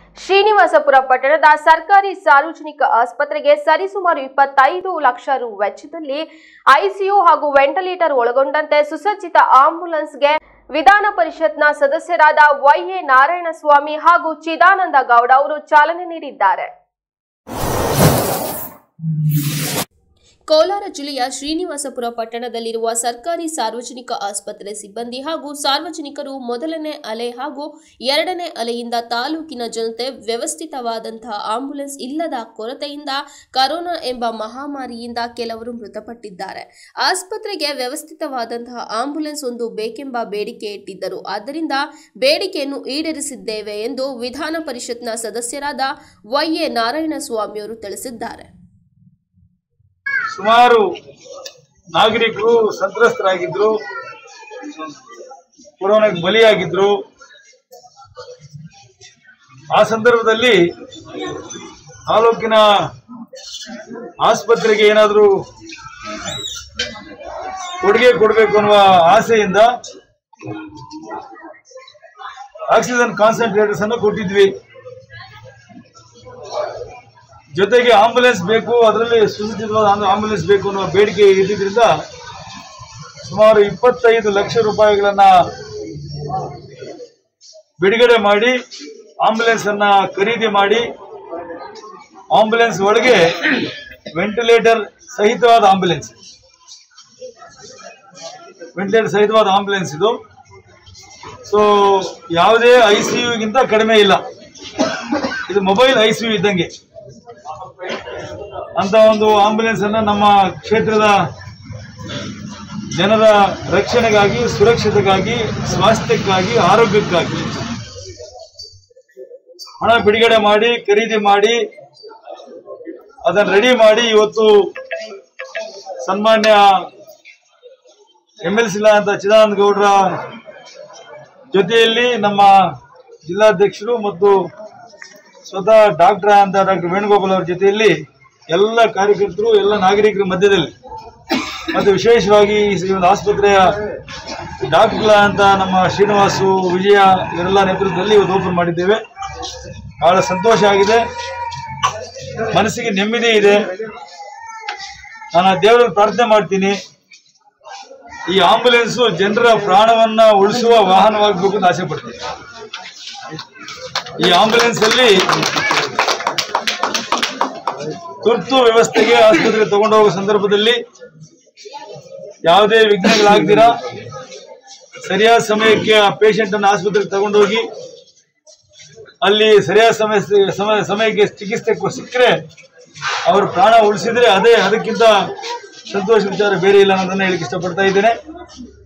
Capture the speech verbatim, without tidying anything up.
ಶ್ರೀನಿವಾಸಪುರ ಪಟ್ಟಣದ ಸರ್ಕಾರಿ ಸಾರ್ವಜನಿಕ ಆಸ್ಪತ್ರೆಗೆ ಸರಿಸುಮಾರು ಇಪ್ಪತ್ತೈದು ಲಕ್ಷ ರು ವೆಚ್ಚದಲ್ಲಿ ಐಸಿಯು ಹಾಗೂ ವೆಂಟಿಲೇಟರ್ ಒಳಗೊಂಡಂತೆ ಸುಸಜ್ಜಿತ ಆಂಬ್ಯುಲೆನ್ಸ್ಗೆ ವಿಧಾನ ಪರಿಷತ್ನ ಸದಸ್ಯರಾದ ವೈಎ ನಾರಾಯಣಸ್ವಾಮಿ ಹಾಗೂ ಚಿದಾನಂದ ಗೌಡ ಅವರು ಚಾಲನೆ ನೀಡಿದ್ದಾರೆ. ಕೋಲಾರ ಜಿಲ್ಲೆಯ ಶ್ರೀನಿವಾಸಪುರ ಪಟ್ಟಣದಲ್ಲಿರುವ ಸರ್ಕಾರಿ ಸಾರ್ವಜನಿಕ ಆಸ್ಪತ್ರೆ ಸಿಬ್ಬಂದಿ ಹಾಗೂ ಸಾರ್ವಜನಿಕರು ಮೊದಲನೇ ಅಲೆ ಹಾಗೂ ಎರಡನೇ ಅಲೆಯಿಂದ ತಾಲೂಕಿನ ಜನತೆ ವ್ಯವಸ್ಥಿತವಾದಂತಹ ಆಂಬ್ಯುಲೆನ್ಸ್ ಇಲ್ಲದ ಕೊರತೆಯಿಂದ ಕರೋನಾ ಎಂಬ ಮಹಾಮಾರಿಯಿಂದ ಕೆಲವರು ಮೃತಪಟ್ಟಿದ್ದಾರೆ. ಆಸ್ಪತ್ರೆಗೆ ವ್ಯವಸ್ಥಿತವಾದಂತಹ ಆಂಬ್ಯುಲೆನ್ಸ್ ಒಂದು ಬೇಕೆಂಬ ಬೇಡಿಕೆ ಇಟ್ಟಿದ್ದರು. ಆದ್ದರಿಂದ ಬೇಡಿಕೆಯನ್ನು ಈಡೇರಿಸಿದ್ದೇವೆ ಎಂದು ವಿಧಾನ ಪರಿಷತ್ನ ಸದಸ್ಯರಾದ ವೈಎ ನಾರಾಯಣಸ್ವಾಮಿಯವರು ತಿಳಿಸಿದ್ದಾರೆ. ಸುಮಾರು ನಾಗರಿಕರು ಸಂತ್ರಸ್ತರಾಗಿದ್ರು, ಕೊರೋನಾಗೆ ಬಲಿಯಾಗಿದ್ರು. ಆ ಸಂದರ್ಭದಲ್ಲಿ ತಾಲೂಕಿನ ಆಸ್ಪತ್ರೆಗೆ ಏನಾದರೂ ಕೊಡುಗೆ ಕೊಡಬೇಕು ಅನ್ನುವ ಆಸೆಯಿಂದ ಆಕ್ಸಿಜನ್ ಕಾನ್ಸಂಟ್ರೇಟರ್ಸ್ ಅನ್ನು ಕೊಟ್ಟಿದ್ವಿ. ಜೊತೆಗೆ ಆಂಬ್ಯುಲೆನ್ಸ್ ಬೇಕು, ಅದರಲ್ಲಿ ಸುಸಜ್ಜಿತವಾದ ಆಂಬ್ಯುಲೆನ್ಸ್ ಬೇಕು ಅನ್ನುವ ಬೇಡಿಕೆ ಇದ್ದಿದ್ದರಿಂದ ಸುಮಾರು ಇಪ್ಪತ್ತೈದು ಲಕ್ಷ ರೂಪಾಯಿಗಳನ್ನ ಬಿಡುಗಡೆ ಮಾಡಿ ಆಂಬ್ಯುಲೆನ್ಸ್ ಅನ್ನ ಖರೀದಿ ಮಾಡಿ ಆಂಬ್ಯುಲೆನ್ಸ್ ಒಳಗೆ ವೆಂಟಿಲೇಟರ್ ಸಹಿತವಾದ ಆಂಬ್ಯುಲೆನ್ಸ್ ವೆಂಟಿಲೇಟರ್ ಸಹಿತವಾದ ಆಂಬ್ಯುಲೆನ್ಸ್ ಇದು. ಸೊ ಯಾವುದೇ ಐಸಿಯುಗಿಂತ ಕಡಿಮೆ ಇಲ್ಲ, ಇದು ಮೊಬೈಲ್ ಐಸಿಯು ಇದ್ದಂಗೆ. ಅಂತ ಒಂದು ಆಂಬ್ಯುಲೆನ್ಸ್ ಅನ್ನ ನಮ್ಮ ಕ್ಷೇತ್ರದ ಜನರ ರಕ್ಷಣೆಗಾಗಿ, ಸುರಕ್ಷತೆಗಾಗಿ, ಸ್ವಾಸ್ಥ್ಯಕ್ಕಾಗಿ, ಆರೋಗ್ಯಕ್ಕಾಗಿ ಹಣ ಬಿಡುಗಡೆ ಮಾಡಿ ಖರೀದಿ ಮಾಡಿ ಅದನ್ನು ರೆಡಿ ಮಾಡಿ ಇವತ್ತು ಸನ್ಮಾನ್ಯ ಎಂ ಎಲ್ ಸಿ ಅಂತ ಚಿದಾನಂದ ಗೌಡರ ಜೊತೆಯಲ್ಲಿ ನಮ್ಮ ಜಿಲ್ಲಾಧ್ಯಕ್ಷರು ಮತ್ತು ಸ್ವತಃ ಡಾಕ್ಟರ್ ಅಂತ ಡಾಕ್ಟರ್ ವೇಣುಗೋಪಾಲ್ ಅವರ ಜೊತೆಯಲ್ಲಿ ಎಲ್ಲ ಕಾರ್ಯಕರ್ತರು, ಎಲ್ಲ ನಾಗರಿಕರ ಮಧ್ಯದಲ್ಲಿ ಮತ್ತು ವಿಶೇಷವಾಗಿ ಈ ಒಂದು ಆಸ್ಪತ್ರೆಯ ಡಾಕ್ಟರ್ ಅಂತ ನಮ್ಮ ಶ್ರೀನಿವಾಸು, ವಿಜಯ ಇವರೆಲ್ಲ ನೇತೃತ್ವದಲ್ಲಿ ಇವತ್ತು ಓಪನ್ ಮಾಡಿದ್ದೇವೆ. ಬಹಳ ಸಂತೋಷ ಆಗಿದೆ, ಮನಸ್ಸಿಗೆ ನೆಮ್ಮದಿ ಇದೆ. ನಾನು ದೇವರಲ್ಲಿ ಪ್ರಾರ್ಥನೆ ಮಾಡ್ತೀನಿ, ಈ ಆಂಬ್ಯುಲೆನ್ಸ್ ಜನರ ಪ್ರಾಣವನ್ನ ಉಳಿಸುವ ವಾಹನವಾಗಬೇಕು ಅಂತ ಆಸೆ ಪಡ್ತೀನಿ. ಈ ಆಂಬ್ಯುಲೆನ್ಸ್ ಅಲ್ಲಿ ತುರ್ತು ವ್ಯವಸ್ಥೆಗೆ ಆಸ್ಪತ್ರೆಗೆ ತಗೊಂಡು ಹೋಗೋ ಸಂದರ್ಭದಲ್ಲಿ ಯಾವುದೇ ವಿಘ್ನಗಳಾಗ್ದಿರಾ ಸರಿಯಾದ ಸಮಯಕ್ಕೆ ಆ ಪೇಷಂಟ್ ಅನ್ನು ಆಸ್ಪತ್ರೆಗೆ ತಗೊಂಡೋಗಿ ಅಲ್ಲಿ ಸರಿಯಾದ ಸಮಯ ಸಮಯಕ್ಕೆ ಚಿಕಿತ್ಸೆ ಸಿಕ್ಕರೆ ಅವ್ರ ಪ್ರಾಣ ಉಳಿಸಿದ್ರೆ ಅದೇ ಅದಕ್ಕಿಂತ ಸಂತೋಷ ವಿಚಾರ ಬೇರೆ ಇಲ್ಲ ಅನ್ನೋದನ್ನ ಹೇಳಿಕ್ಕೆ ಇಷ್ಟಪಡ್ತಾ ಇದ್ದೇನೆ.